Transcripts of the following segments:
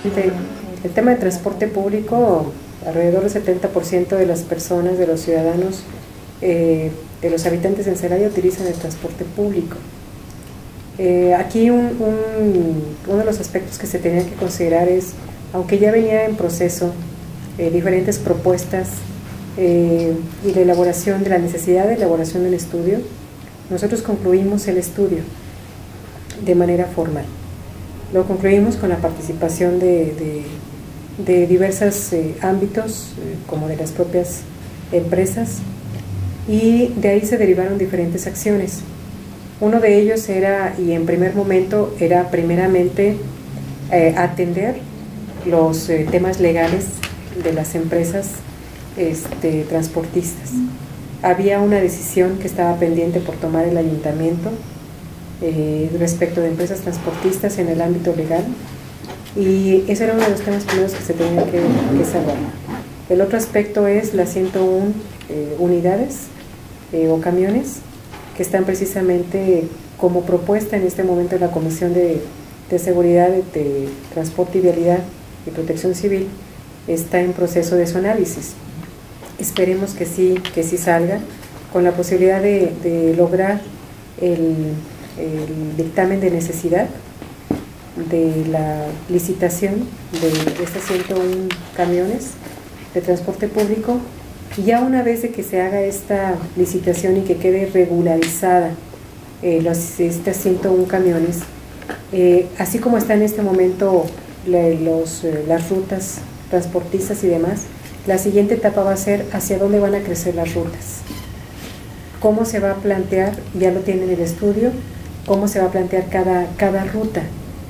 El tema del transporte público, alrededor del 70% de las personas, de los ciudadanos, de los habitantes en Celaya utilizan el transporte público. Aquí uno de los aspectos que se tenía que considerar es, aunque ya venía en proceso diferentes propuestas y la elaboración de la necesidad de elaboración del estudio, nosotros concluimos el estudio de manera formal. Lo concluimos con la participación de diversos ámbitos, como de las propias empresas, y de ahí se derivaron diferentes acciones. Uno de ellos era, y en primer momento, era primeramente atender los temas legales de las empresas transportistas. Había una decisión que estaba pendiente por tomar el ayuntamiento respecto de empresas transportistas en el ámbito legal, y ese era uno de los temas primeros que se tenían que salvar. El otro aspecto es las 101 unidades o camiones que están precisamente como propuesta en este momento en la Comisión de Seguridad, de Transporte y Vialidad y Protección Civil. Está en proceso de su análisis. Esperemos que sí salga, con la posibilidad de lograr el dictamen de necesidad de la licitación de estas 101 camiones de transporte público, y ya una vez de que se haga esta licitación y que quede regularizada estas 101 camiones, así como está en este momento las rutas transportistas y demás, la siguiente etapa va a ser hacia dónde van a crecer las rutas, cómo se va a plantear, ya lo tienen en el estudio, cómo se va a plantear cada ruta,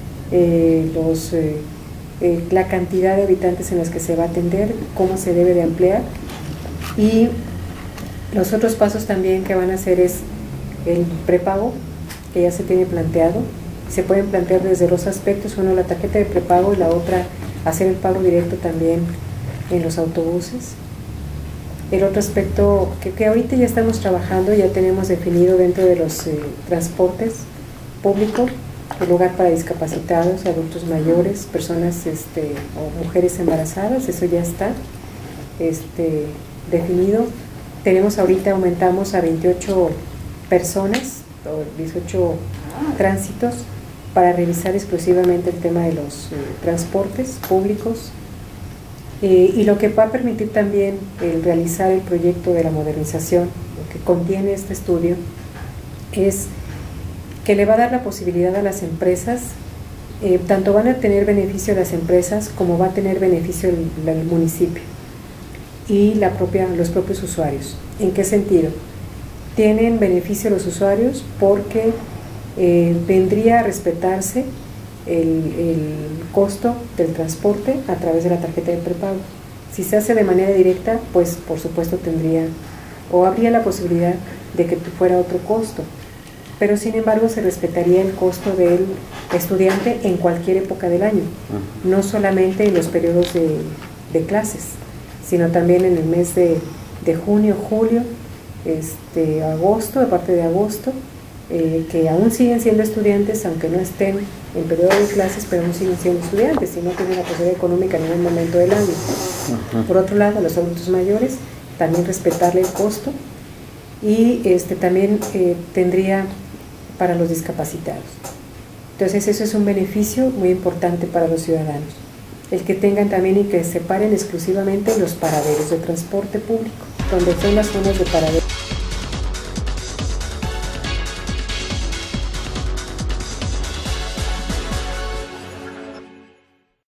la cantidad de habitantes en las que se va a atender, cómo se debe de ampliar, y los otros pasos también que van a hacer es el prepago, que ya se tiene planteado. Se pueden plantear desde dos aspectos: uno, la tarjeta de prepago, y la otra, hacer el pago directo también en los autobuses. El otro aspecto que ahorita ya estamos trabajando, ya tenemos definido dentro de los transportes públicos, el lugar para discapacitados, adultos mayores, personas o mujeres embarazadas. Eso ya está definido. Tenemos ahorita, aumentamos a 28 personas o 18 tránsitos para revisar exclusivamente el tema de los transportes públicos, y lo que va a permitir también el realizar el proyecto de la modernización, lo que contiene este estudio, es que le va a dar la posibilidad a las empresas, tanto van a tener beneficio las empresas como va a tener beneficio el municipio y los propios usuarios. ¿En qué sentido? Tienen beneficio los usuarios porque vendría a respetarse el costo del transporte a través de la tarjeta de prepago. Si se hace de manera directa, pues por supuesto tendría o habría la posibilidad de que fuera otro costo, pero sin embargo se respetaría el costo del estudiante en cualquier época del año, no solamente en los periodos de clases, sino también en el mes de junio, julio, agosto, de parte de agosto, que aún siguen siendo estudiantes, aunque no estén en periodo de clases, pero aún siguen siendo estudiantes y no tienen la posibilidad económica en ningún momento del año. Por otro lado, a los adultos mayores, también respetarle el costo, y también tendría para los discapacitados. Entonces eso es un beneficio muy importante para los ciudadanos, el que tengan también y que separen exclusivamente los paraderos de transporte público, donde son las zonas de paradero.